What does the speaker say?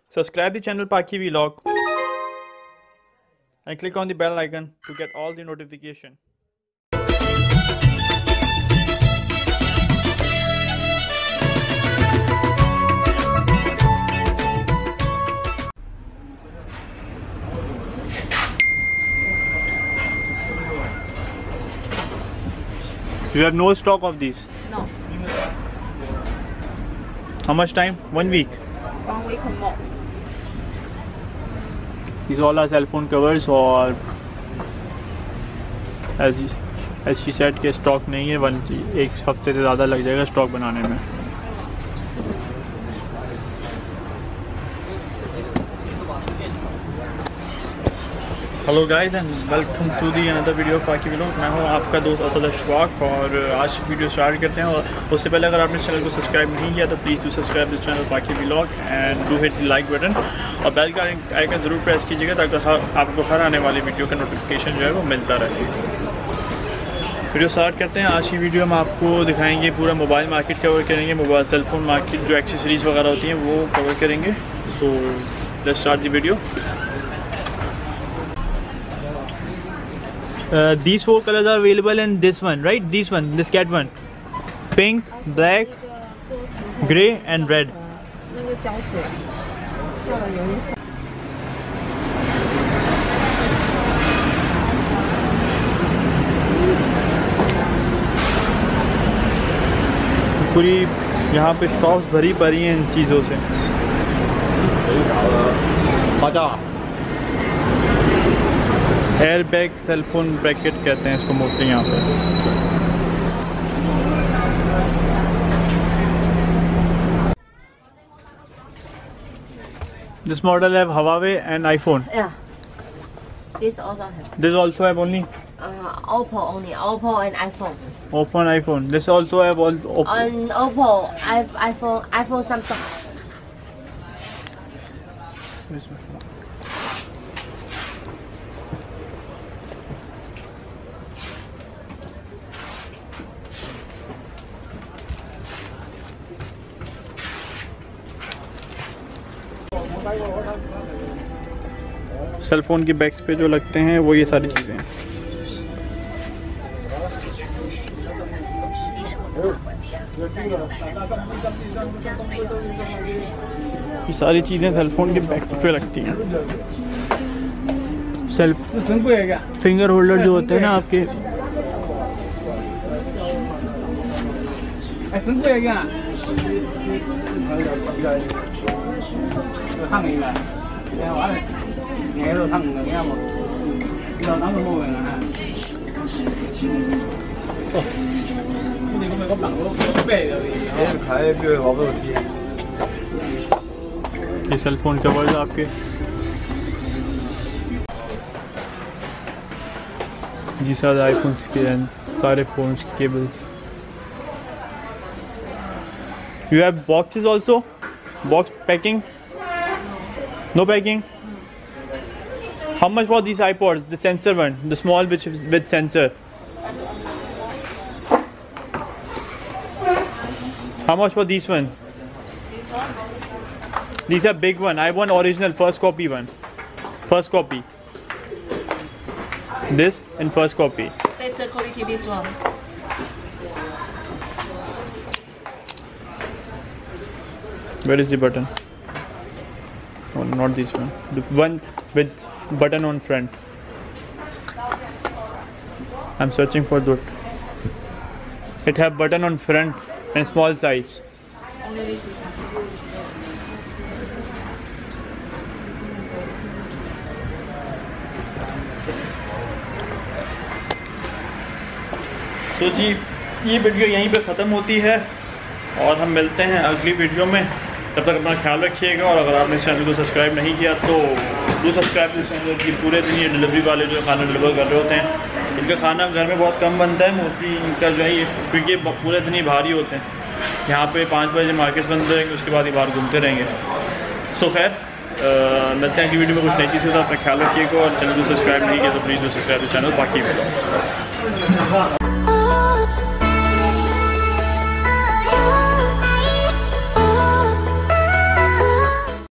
Subscribe the channel Paki Vlog and click on the bell icon to get all the notification. You have no stock of these? No. How much time? 1 week? 1 week or more. These all are cell phone covers और as she said के stock नहीं है, एक हफ्ते से ज़्यादा लग जाएगा स्टॉक बनाने में. Hello guys and welcome to the another video Paki vlog. मैं हूं आपका दोस्त असद अशफाक और आज वीडियो स्टार्ट करते हैं. और उससे पहले अगर आपने चैनल को सब्सक्राइब नहीं किया तो please do subscribe this channel Paki vlog and do hit the like button और बेल का आइकन ज़रूर प्रेस कीजिएगा ताकि आपको हर आने वाली वीडियो का नोटिफिकेशन जो है वो मिलता रहे. वीडियो स्टार्ट करते हैं. आज की वीडियो हम आपको दिखाएंगे पूरा मोबाइल मार्केट कवर करेंगे, मोबाइल सेल फोन मार्केट जो एक्सेसरीज वगैरह होती हैं वो कवर करेंगे. So let's start the video. These 4 colors are available in this one, right? This one, this cat one. Pink, black, grey and red. पूरी यहाँ पे शॉप्स भरी पड़ी हैं इन चीज़ों से. Air bag cell phone bracket कहते हैं इसको मोस्टली यहाँ पे. This model have Huawei and iPhone. Yeah. This also have. This also have only Oppo only. Oppo and iPhone. Oppo and iPhone. This also have all Oppo. On Oppo, iPhone Samsung. Cell phone की bags पे जो लगते हैं वो ये सारी चीज़ें हैं. ये सारी चीज़ें सेल फोन के बैग पे लगती हैं. फिंगर होल्डर जो होते हैं ना आपके, ये सेल फोन कवर्स आपके. ये सारे आईफोन्स के सारे फोन्स की cables. You have boxes also? Box packing? No packing? How much for these iPods? The sensor one, the small which is with sensor. How much for this one? This one? These are big one. I want original first copy one. First copy. This and first copy. Better quality this one. Where is the button? Oh, not this one. The one with button on front. I'm searching for that. It have button on front and small size. तो जी ये video यहीं पे ख़त्म होती है और हम मिलते हैं अगली वीडियो में. तब तक अपना ख्याल रखिएगा और अगर आपने इस चैनल को सब्सक्राइब नहीं किया तो डू सब्सक्राइब इस चैनल की. पूरे दिन ये डिलीवरी वाले जो खाना डिलीवर कर रहे होते हैं इनका खाना घर में बहुत कम बनता है मोस्टली. इनका जो है क्योंकि पूरे दिन ही भारी होते हैं. यहाँ पे 5 बजे मार्केट बंद रहेंगे, उसके बाद ही बाहर घूमते रहेंगे. सो खैर मिलते हैं कि वीडियो में कुछ नई चीज़ होता है. अपना ख्याल रखिएगा और चैनल को सब्सक्राइब नहीं किया तो please do subscribe the channel Paki vlog.